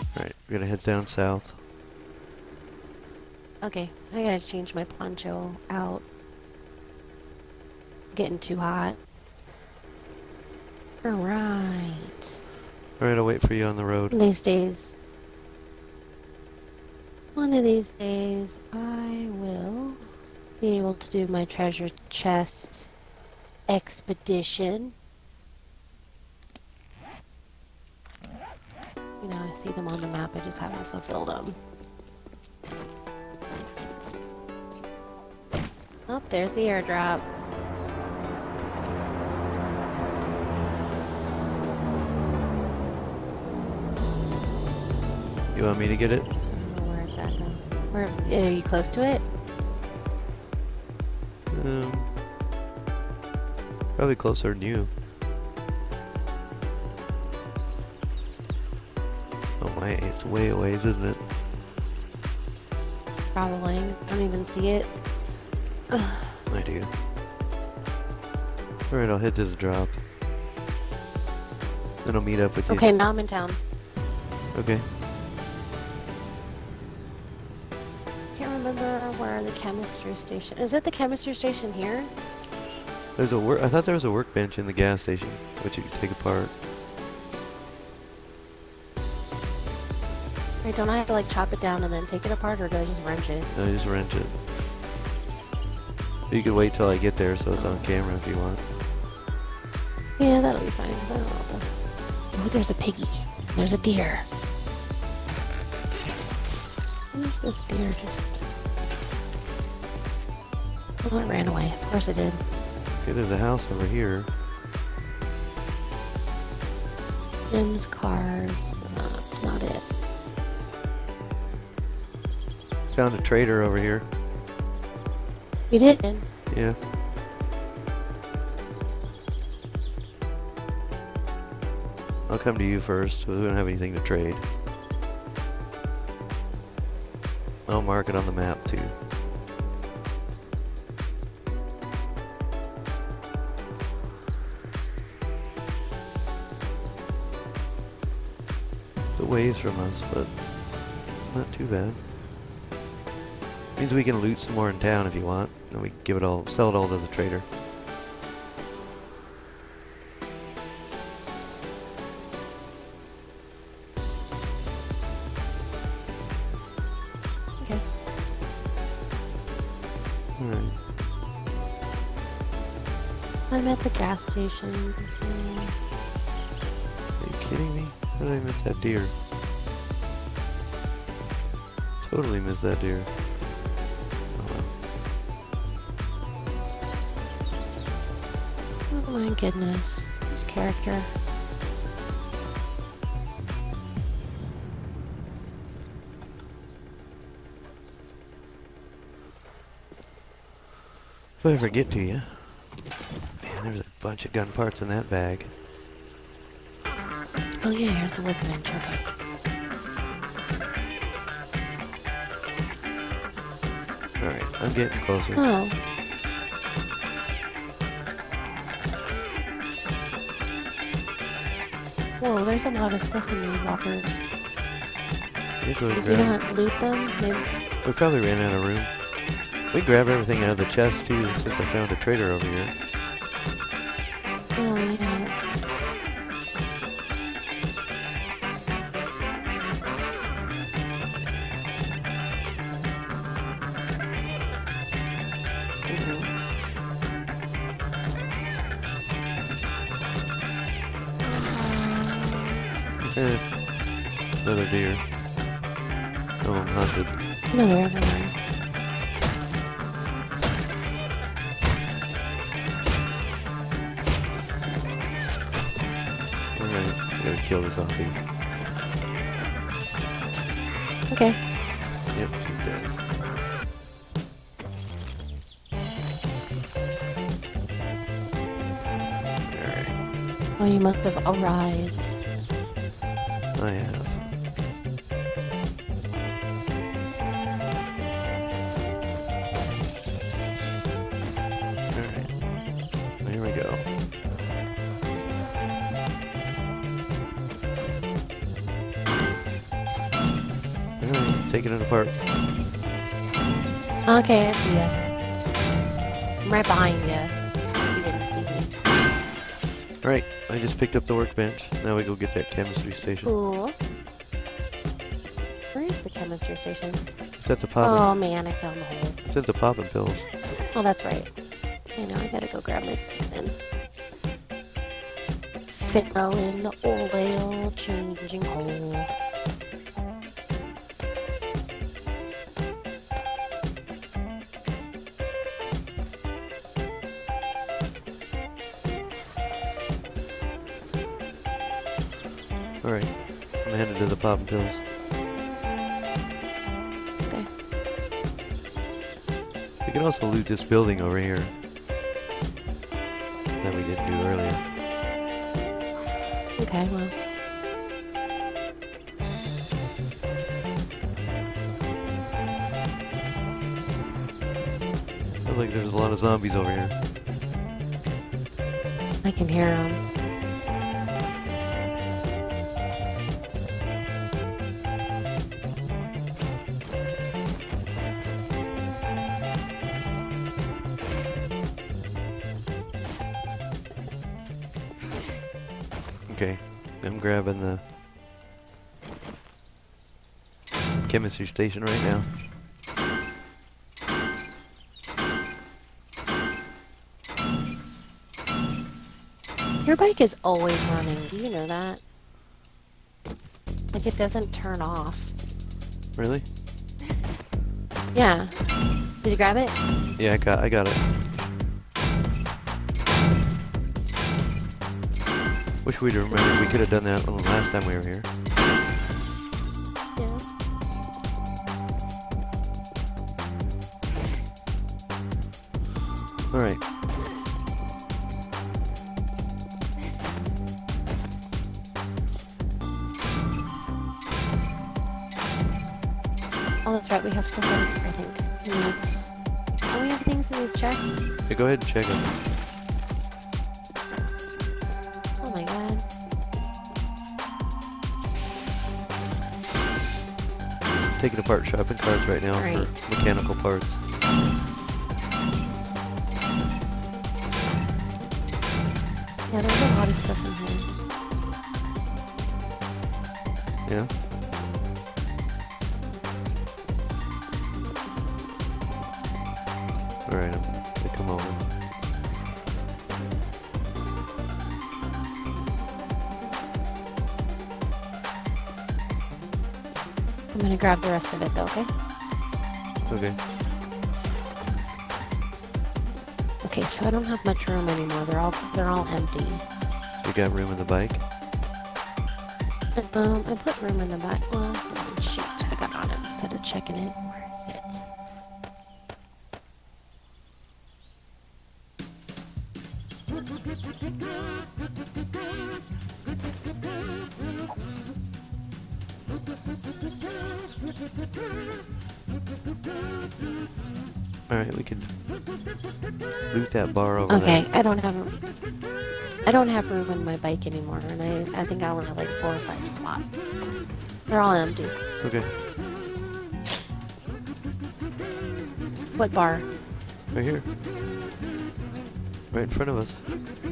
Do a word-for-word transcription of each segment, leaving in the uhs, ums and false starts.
Alright, we're gonna head down south. Okay, I gotta change my poncho out. Getting too hot. Alright. Alright, I'll wait for you on the road. These days. One of these days, I will be able to do my treasure chest expedition. You know, I see them on the map, I just haven't fulfilled them. Oh, there's the airdrop. You want me to get it? I don't know where it's at though. Where is, are you close to it? Um, probably closer than you. Oh my, it's way away, isn't it? Probably. I don't even see it. Ugh. I do. Alright, I'll head to the drop. Then I'll meet up with you. Okay, now I'm in town. Okay. Can't remember where the chemistry station is. It the chemistry station here? There's a work. I thought there was a workbench in the gas station, which you could take apart. Right, don't I have to like chop it down and then take it apart, or do I just wrench it? No, just wrench it. You could wait till I get there so it's on camera if you want. Yeah, that'll be fine, 'cause I don't know what the... Oh, there's a piggy. There's a deer. Where's this deer just... Oh, it ran away. Of course it did. Okay, there's a house over here. Gyms, cars... No, that's not it. Found a trader over here. You did? Yeah. I'll come to you first, so we don't have anything to trade. I'll mark it on the map too. It's a ways from us, but not too bad. Means we can loot some more in town if you want, and we can give it all, sell it all to the trader. Okay. Alright. I'm at the gas station, so... Are you kidding me? How did I miss that deer? Totally missed that deer. Oh my goodness. This character. If I ever get to you. Man, there's a bunch of gun parts in that bag. Oh yeah, here's the workbench, okay. Alright, I'm getting closer. Oh. Whoa, there's a lot of stuff in these lockers. You go Did you grab not loot them? Maybe. We probably ran out of room. We can grab everything out of the chest too, since I found a trader over here. Oh yeah. Eh, another deer. Oh, I'm hunted. No, they're everywhere. Alright, I gotta kill the zombie. Okay. Yep, she's dead. Alright, Oh, you must have arrived. I have. Alright, there we go. taking it apart. Okay, I see ya. I'm right behind you. You didn't see me. Alright, I just picked up the workbench. Now we go get that chemistry station. Cool. Where is the chemistry station? It's at the poppin'. Oh man, I found the hole. It's at the poppin' pills. Oh, that's right. I know, I gotta go grab my then. Fill in the oil changing hole. Alright, I'm headed to the poppin' pills. Okay. We can also loot this building over here that we didn't do earlier. Okay, well. Sounds like there's a lot of zombies over here. I can hear them. Okay, I'm grabbing the chemistry station right now. Your bike is always running. Do you know that? Like it doesn't turn off. Really? Yeah. Did you grab it? Yeah, I got, I got it. Wish we'd remembered we could have done that the last time we were here. Yeah. Alright. Oh, that's right. We have stuff in, I think. Needs. Do we have things in these chests? Yeah, go ahead and check them. Oh my god. Taking apart shopping carts right now Alright. for mechanical parts. Yeah, there's a lot of stuff in here. Yeah? Alright, I'm gonna come over. I'm gonna grab the rest of it though, okay? Okay. Okay, so I don't have much room anymore. They're all they're all empty. You got room in the bike? Um, I put room in the back. Well, oh, shoot, I got on it instead of checking it. Where is it? Alright, we could loot that bar over Okay, there. I don't have I don't have room in my bike anymore, and I I think I only have like four or five slots. They're all empty. Okay, What bar? right here. Right in front of us.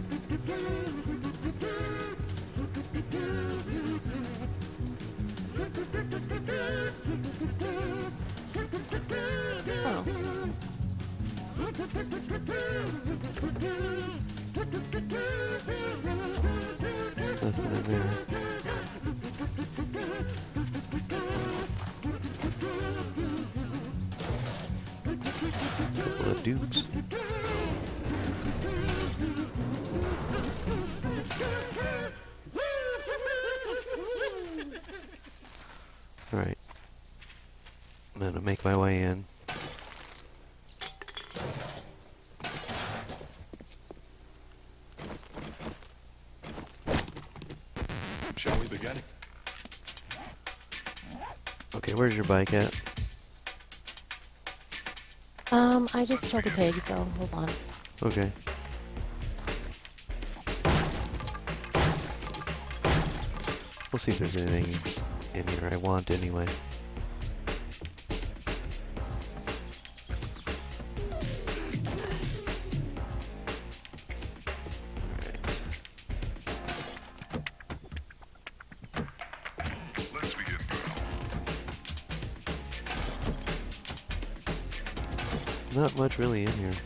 Oh. Nothing in there. Couple of dupes. Alright. I'm gonna make my way in. Shall we begin? Okay, where's your bike at? Um, I just killed a pig, so hold on. Okay. We'll see if there's anything in here I want anyway. not much really in here.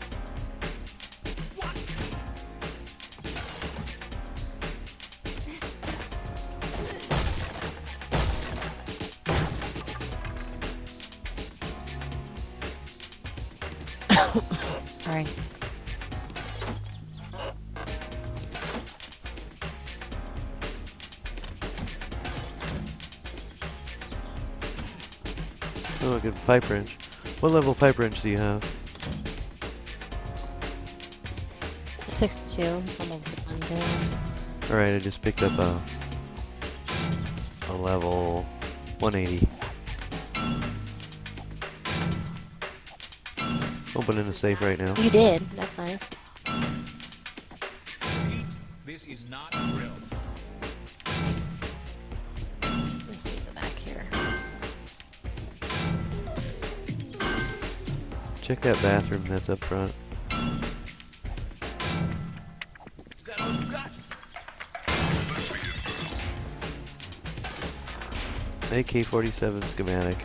Sorry. Oh, a good pipe wrench. What level pipe wrench do you have? sixty-two. It's almost done doing. Alright, I just picked up a, a level one eighty. Opening the safe right now. You did. That's nice. This is not real. Let's move the back here. Check that bathroom that's up front. Is that all you got? A K forty-seven schematic.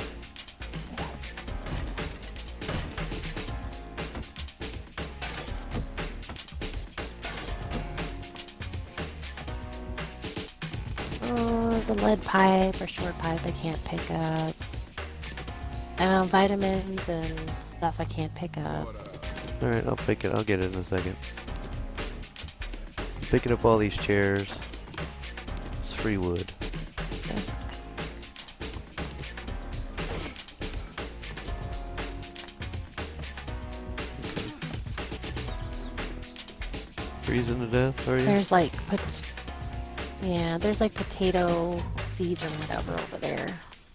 Oh, the lead pipe or short pipe I can't pick up. Um, vitamins and stuff I can't pick up. Alright, I'll pick it. I'll get it in a second. Picking up all these chairs. It's free wood. Okay. Freezing to death, are you? There's like, pot- yeah, there's like potato seeds or whatever over there.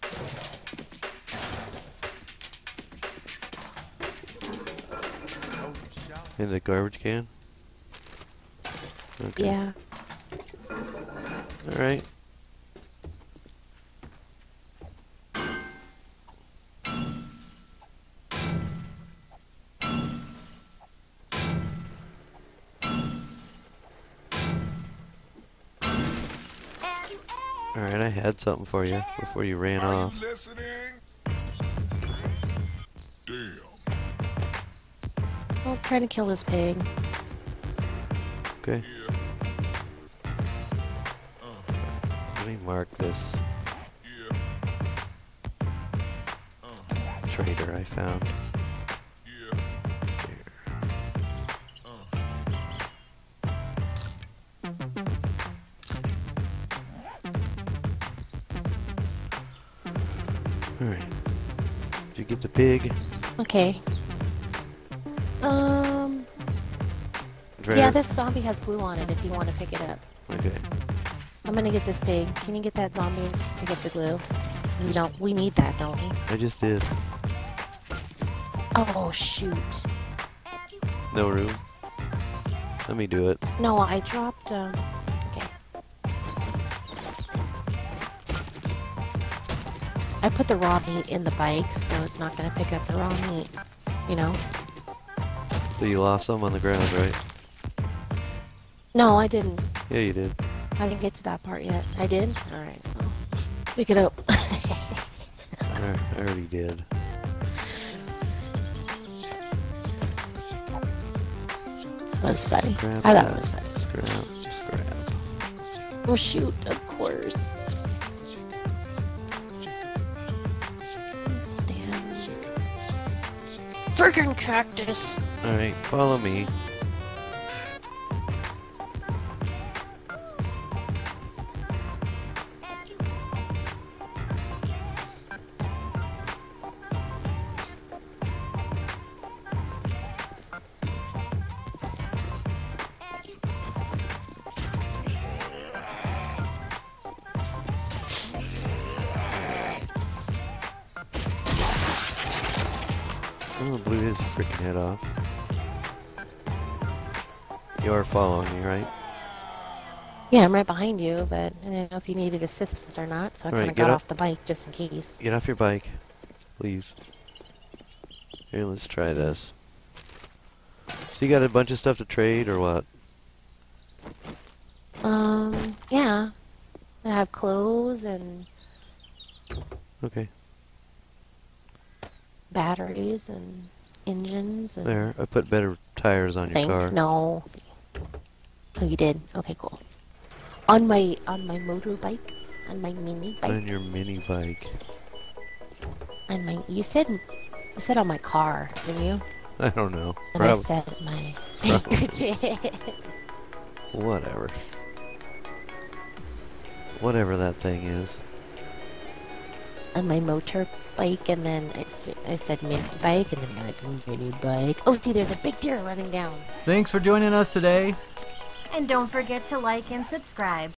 In the garbage can? Okay. Yeah. Alright. Alright, I had something for you before you ran Are off. you listening? Damn. I'll try to kill this pig. Okay. Yeah. Uh, Let me mark this yeah. Uh, trader I found. yeah. There. Uh. Alright. Did you get the pig? Okay. Um. Driver? Yeah, this zombie has glue on it if you want to pick it up. Okay. I'm gonna get this pig. Can you get that zombies? Pick up the glue. 'Cause we don't. We need that, don't we? I just did. Oh shoot. No room. Let me do it. No, I dropped. Um. Okay. I put the raw meat in the bike, so it's not gonna pick up the raw meat. You know. So you lost some on the ground, right? No, I didn't. Yeah, you did. I didn't get to that part yet. I did? Alright. Well, pick it up. I I already did. That was funny. Scrap I thought that. it was funny. Scrap, scrap. Oh shoot, of course. This damn freaking cactus. Alright, follow me. Oh, blew his freaking head off. You are following me, right? Yeah, I'm right behind you, but I didn't know if you needed assistance or not, so I All right, kind of get got up. off the bike just in case. Get off your bike, please. Here, let's try this. So you got a bunch of stuff to trade, or what? Um, yeah. I have clothes and Okay. batteries and engines. And There, I put better tires on your think car. no. Oh, you did. Okay, cool. On my on my motorbike, on my mini bike, On your mini bike. on my. You said you said on my car, didn't you? I don't know. And I Prob- said my Probably. fingertip. Whatever. Whatever that thing is. On my motorbike, and then I, s- I said mini bike, and then you're like mini bike. Oh, see, there's a big deer running down. Thanks for joining us today. And don't forget to like and subscribe.